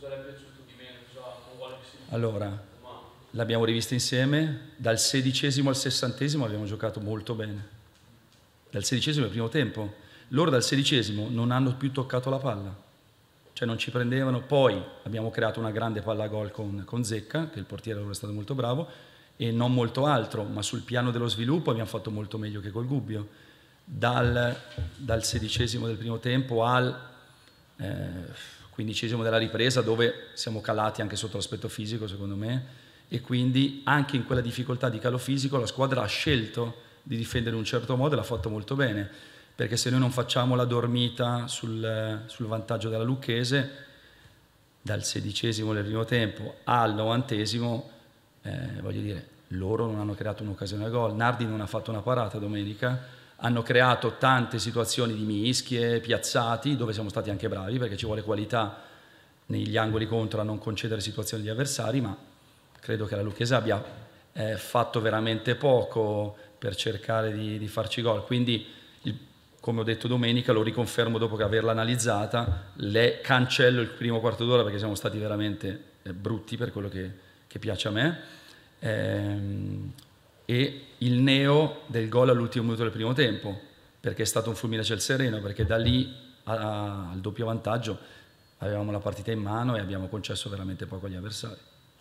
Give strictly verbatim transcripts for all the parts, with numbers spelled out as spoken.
cosa le è piaciuto di meno? Cosa non vuole che si dica? Allora, l'abbiamo rivista insieme, dal sedicesimo al sessantesimo abbiamo giocato molto bene, dal sedicesimo al primo tempo. Loro dal sedicesimo non hanno più toccato la palla, cioè non ci prendevano. Poi abbiamo creato una grande palla gol con, con Zecca, che il portiere è stato molto bravo, e non molto altro, ma sul piano dello sviluppo abbiamo fatto molto meglio che col Gubbio. Dal, dal sedicesimo del primo tempo al eh, quindicesimo della ripresa, dove siamo calati anche sotto l'aspetto fisico secondo me, e quindi anche in quella difficoltà di calo fisico la squadra ha scelto di difendere in un certo modo e l'ha fatto molto bene, perché se noi non facciamo la dormita sul, sul vantaggio della Lucchese, dal sedicesimo del primo tempo al novantesimo, eh, voglio dire, loro non hanno creato un'occasione a gol. Nardi non ha fatto una parata domenica, hanno creato tante situazioni di mischie, piazzati, dove siamo stati anche bravi, perché ci vuole qualità negli angoli contro a non concedere situazioni agli avversari, ma credo che la Lucchese abbia eh, fatto veramente poco per cercare di, di farci gol. Quindi, il, come ho detto domenica, lo riconfermo dopo che averla analizzata, le cancello il primo quarto d'ora perché siamo stati veramente eh, brutti per quello che, che piace a me. Ehm, e il neo del gol all'ultimo minuto del primo tempo, perché è stato un fulmine a ciel sereno, perché da lì a, a, al doppio vantaggio avevamo la partita in mano e abbiamo concesso veramente poco agli avversari.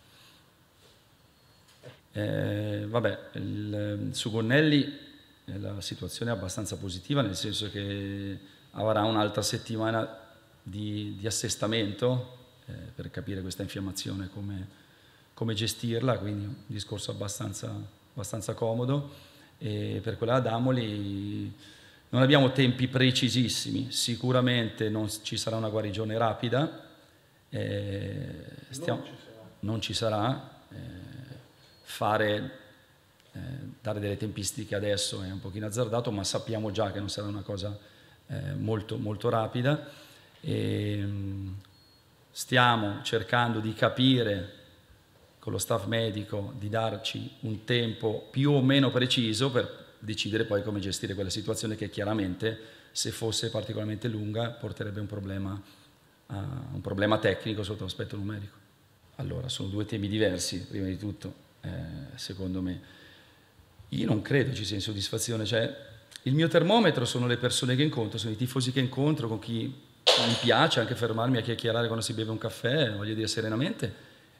Eh, vabbè, il, su Gonnelli eh, la situazione è abbastanza positiva, nel senso che avrà un'altra settimana di, di assestamento eh, per capire questa infiammazione come, come gestirla, quindi un discorso abbastanza, abbastanza comodo. E per quella ad Amoli non abbiamo tempi precisissimi, sicuramente non ci sarà una guarigione rapida, eh, stiamo, non ci sarà, non ci sarà eh, fare, eh, dare delle tempistiche adesso è un pochino azzardato, ma sappiamo già che non sarà una cosa eh, molto, molto rapida. E, mh, stiamo cercando di capire con lo staff medico di darci un tempo più o meno preciso per decidere poi come gestire quella situazione che chiaramente, se fosse particolarmente lunga, porterebbe un problema, uh, un problema tecnico sotto l'aspetto numerico. Allora, sono due temi diversi, prima di tutto. Eh, secondo me io non credo ci sia insoddisfazione, cioè il mio termometro sono le persone che incontro, sono i tifosi che incontro, con chi mi piace anche fermarmi a chiacchierare quando si beve un caffè, voglio dire serenamente.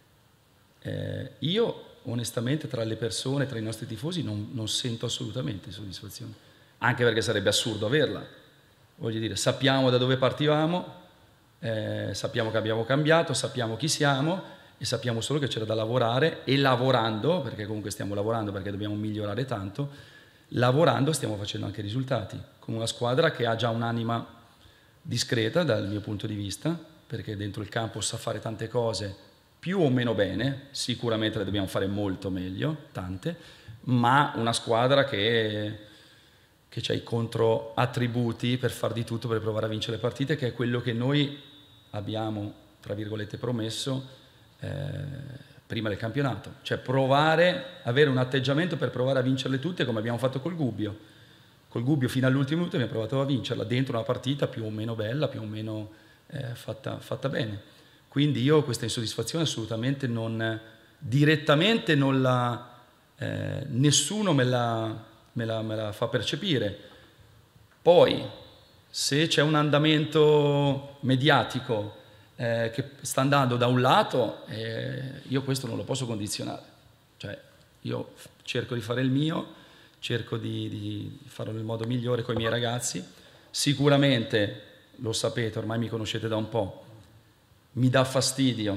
Eh, io onestamente tra le persone, tra i nostri tifosi non, non sento assolutamente insoddisfazione, anche perché sarebbe assurdo averla, voglio dire, sappiamo da dove partivamo, eh, sappiamo che abbiamo cambiato, sappiamo chi siamo e sappiamo solo che c'era da lavorare, e lavorando, perché comunque stiamo lavorando perché dobbiamo migliorare tanto, lavorando stiamo facendo anche risultati, con una squadra che ha già un'anima discreta dal mio punto di vista, perché dentro il campo sa fare tante cose più o meno bene, sicuramente le dobbiamo fare molto meglio, tante, ma una squadra che, che ha i controattributi per far di tutto per provare a vincere le partite, che è quello che noi abbiamo, tra virgolette, promesso Eh, prima del campionato, cioè provare, avere un atteggiamento per provare a vincerle tutte, come abbiamo fatto col Gubbio. Col Gubbio fino all'ultimo minuto abbiamo provato a vincerla dentro una partita più o meno bella, più o meno eh, fatta, fatta bene. Quindi io questa insoddisfazione assolutamente non, direttamente non la, eh, nessuno me la, me, la, me la fa percepire. Poi se c'è un andamento mediatico Eh, che sta andando da un lato, eh, io questo non lo posso condizionare, cioè io cerco di fare il mio, cerco di, di farlo nel modo migliore con i miei ragazzi. Sicuramente, lo sapete, ormai mi conoscete da un po', mi dà fastidio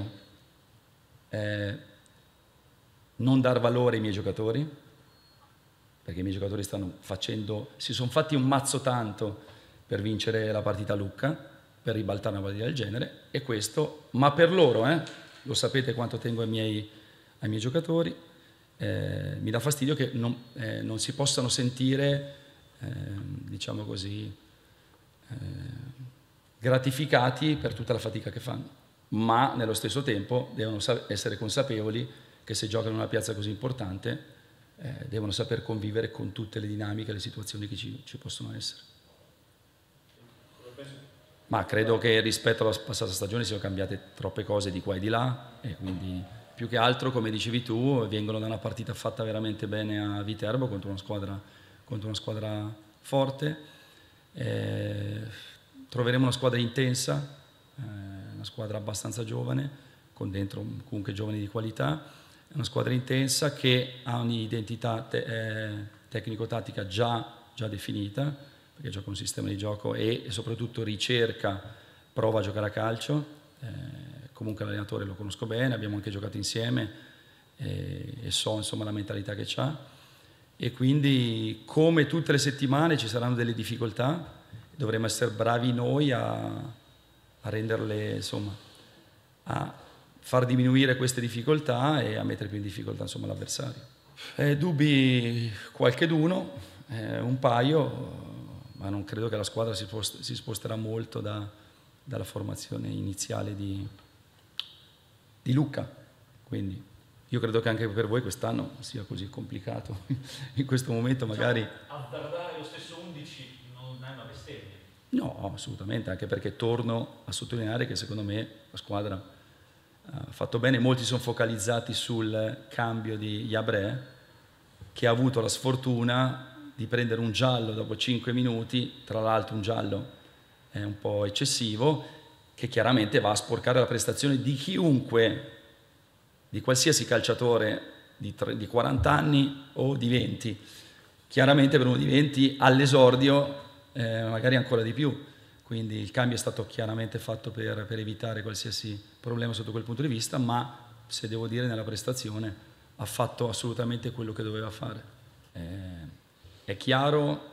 eh, non dar valore ai miei giocatori, perché i miei giocatori stanno facendo, si sono fatti un mazzo tanto per vincere la partita a Lucca, per ribaltare una partita del genere, e questo, ma per loro, eh, lo sapete quanto tengo ai miei, ai miei giocatori, eh, mi dà fastidio che non, eh, non si possano sentire, eh, diciamo così, eh, gratificati per tutta la fatica che fanno, ma nello stesso tempo devono essere consapevoli che se giocano in una piazza così importante eh, devono saper convivere con tutte le dinamiche e le situazioni che ci, ci possono essere. Ma credo che rispetto alla passata stagione siano cambiate troppe cose di qua e di là, e quindi più che altro, come dicevi tu, vengono da una partita fatta veramente bene a Viterbo contro una squadra, contro una squadra forte. Eh, troveremo una squadra intensa, eh, una squadra abbastanza giovane, con dentro comunque giovani di qualità, una squadra intensa che ha un'identità te- eh, tecnico-tattica già, già definita, perché gioca un sistema di gioco e, e soprattutto ricerca, prova a giocare a calcio. Eh, comunque l'allenatore lo conosco bene, abbiamo anche giocato insieme e, e so insomma la mentalità che ha, e quindi come tutte le settimane ci saranno delle difficoltà, dovremo essere bravi noi a, a renderle, insomma, a far diminuire queste difficoltà e a mettere più in difficoltà insomma l'avversario. Eh, dubbi qualcheduno, eh, un paio, ma non credo che la squadra si, post- si sposterà molto da, dalla formazione iniziale di, di Lucca, quindi io credo che anche per voi quest'anno sia così complicato in questo momento magari. Azzardare lo stesso undici non è una bestemmia? No, assolutamente, anche perché torno a sottolineare che secondo me la squadra ha fatto bene. Molti sono focalizzati sul cambio di Yabré, che ha avuto la sfortuna di prendere un giallo dopo cinque minuti, tra l'altro un giallo è un po' eccessivo, che chiaramente va a sporcare la prestazione di chiunque, di qualsiasi calciatore di, tre, di quaranta anni o di venti. Chiaramente per uno di venti all'esordio eh, magari ancora di più, quindi il cambio è stato chiaramente fatto per, per evitare qualsiasi problema sotto quel punto di vista, ma se devo dire nella prestazione ha fatto assolutamente quello che doveva fare. Eh, È chiaro,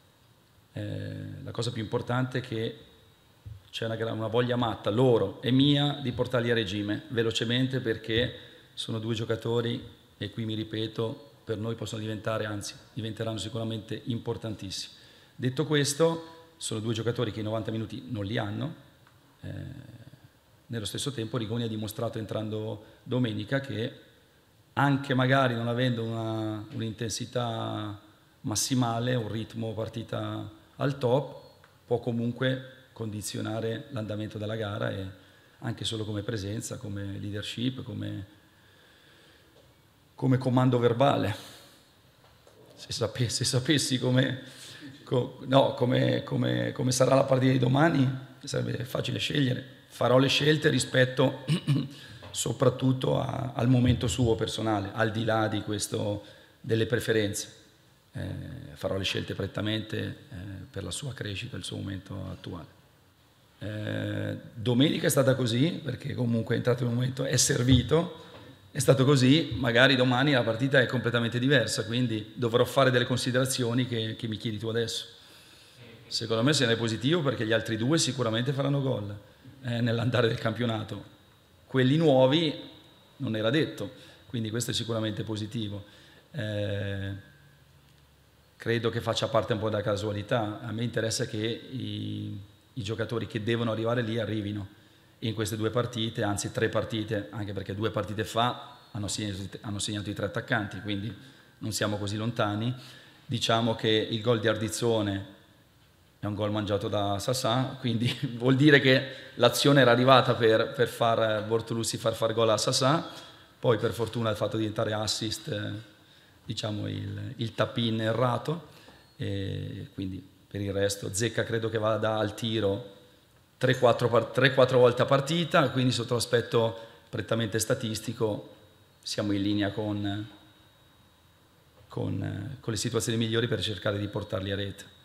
eh, la cosa più importante è che c'è una, una voglia matta, loro e mia, di portarli a regime velocemente, perché sono due giocatori, e qui mi ripeto, per noi possono diventare, anzi diventeranno sicuramente importantissimi. Detto questo, sono due giocatori che i novanta minuti non li hanno, eh, nello stesso tempo Rigoni ha dimostrato entrando domenica che anche magari non avendo una, un'intensità massimale, un ritmo partita al top, può comunque condizionare l'andamento della gara, e anche solo come presenza, come leadership, come, come comando verbale. Se sapessi, se sapessi come, co, no, come, come, come sarà la partita di domani, sarebbe facile scegliere. Farò le scelte rispetto soprattutto a, al momento suo personale, al di là di questo, delle preferenze. Eh, farò le scelte prettamente eh, per la sua crescita, il suo momento attuale. Eh, domenica è stata così, perché comunque è entrato in un momento, è servito, è stato così, magari domani la partita è completamente diversa, quindi dovrò fare delle considerazioni che, che mi chiedi tu adesso. Secondo me se ne è positivo, perché gli altri due sicuramente faranno gol eh, nell'andare del campionato. Quelli nuovi non era detto, quindi questo è sicuramente positivo. Eh, Credo che faccia parte un po' della casualità. A me interessa che i, i giocatori che devono arrivare lì arrivino. E in queste due partite, anzi tre partite, anche perché due partite fa hanno segnato, hanno segnato i tre attaccanti, quindi non siamo così lontani. Diciamo che il gol di Ardizzone è un gol mangiato da Sassà, quindi vuol dire che l'azione era arrivata per, per far Bortolussi far far gol a Sassà, poi per fortuna ha fatto diventare assist diciamo il, il tap-in errato, e quindi per il resto Zecca credo che vada al tiro tre quattro volte a partita, quindi sotto l'aspetto prettamente statistico siamo in linea con, con, con le situazioni migliori per cercare di portarli a rete.